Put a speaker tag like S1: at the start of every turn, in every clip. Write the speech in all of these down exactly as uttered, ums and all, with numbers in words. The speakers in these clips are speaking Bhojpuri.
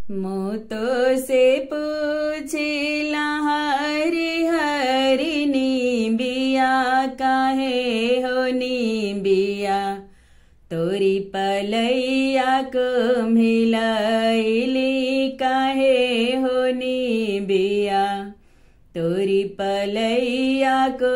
S1: मोतो से पूछिला हरि हरि नीबिया काहे हो नीबिया तोरी पलैया को मिलैली काहे हो नीबिया तोरी पलैया को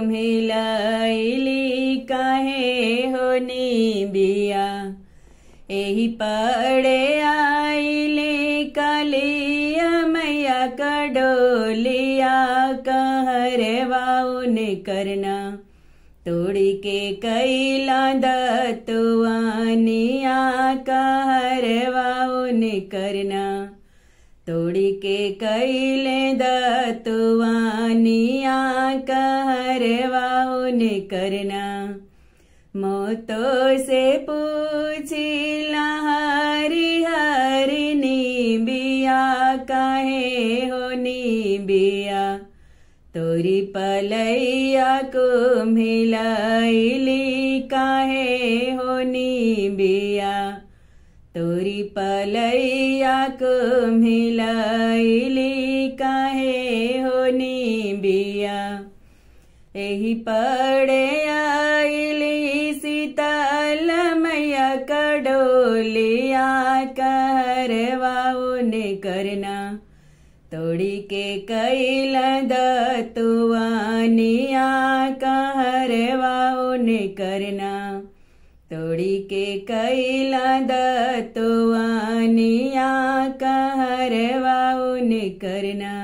S1: मिलैली काहे हो नीबिया एही पड़े आइले कालिया मैया कडोलिया कहरवाउन करना तोड़ी के कैला दतुआनिया कहरवाउन करना तोड़ी के कैले दतुआनिया कहरवाउन करना मोतो से पूछिला हरि हरि नीबिया काहे हो नीबिया तोरी पलैया को मिलैली काहे हो नीबिया तोरी पलैया को मिलैली काहे हो नीबिया एही पड़े आइली सीतल मैया कडोलिया कहरवाउन करना तोड़ी के कैला दतुआनिया कहरवाउन करना तोड़ी के कैला दतुआनिया कहरवाउन करना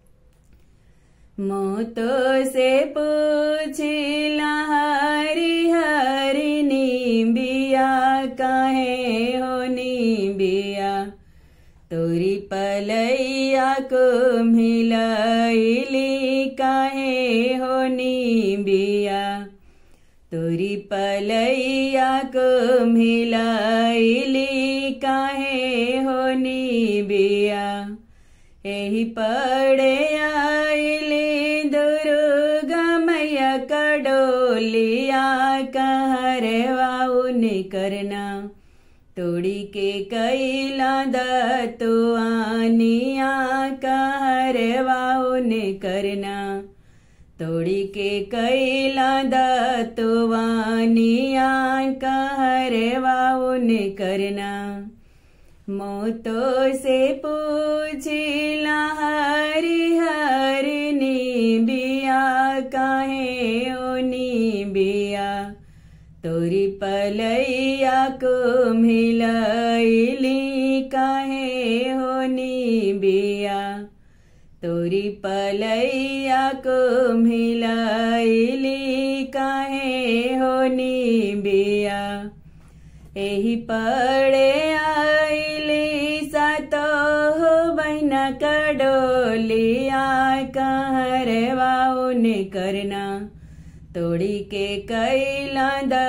S1: मोतो से पूछिला हरि हरि नीबिया काहे हो नीबिया तोरी पलैया को मिलैली काहे हो नीबिया तोरी पलैया को मिलैली काहे हो नीबिया एही पड़े आइले दुर्गा मैया कडोलिया कहरवाउन करना तोड़ी के कैला दतुआनिया कहरवाउन करना तोड़ी के कैला दतुआनिया कहरवाउन करना मोतो से पूछिला हरि हरि नीबिया काहे हो नीबिया तोरी पलैया को मिलैली काहे हो नीबिया तोरी पलैया को मिलैली काहे हो नीबिया एही पड़े आइली सातो हो बहिना कडोलिया कहरवाउन करना तोड़ी के कैला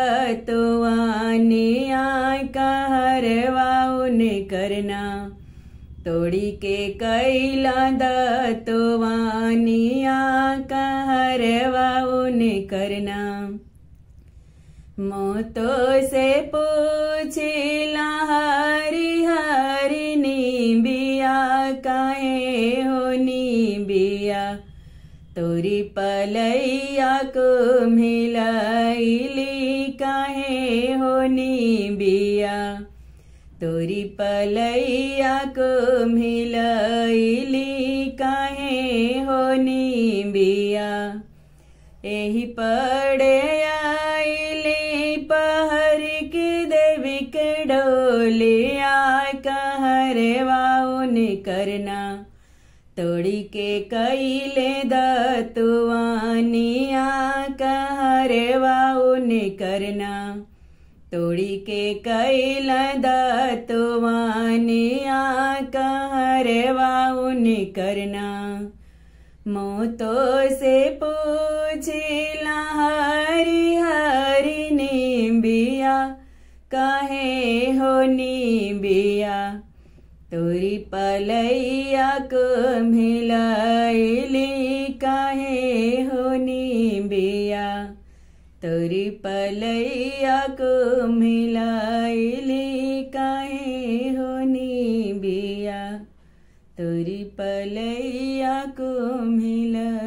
S1: दतुआनिया कहरवाउन करना तोड़ी के कैला दतुआनिया कहरवाउन करना मोतो से पूछिला हरि हरि नीबिया काहे हो नीबिया तोरी पलैया को मिलैली काहे हो नीबिया तोरी पलैया को मिलैली काहे हो नीबिया एही पड़े आइली पहरी की देवी के डोलिया कहरवाउन करना तोड़ी के कैले दतुआनिया कहरवाउन करना तोड़ी के कैला दतुआनिया कहरवाउन करना मोतो से पूछिला हरि हरि नीबिया काहे हो नीबिया तोरी पलैया को मिलैली काहे हो नीबिया तोरी पलैया को मिलैली काहे हो नीबिया। तोरी पलैया को मिल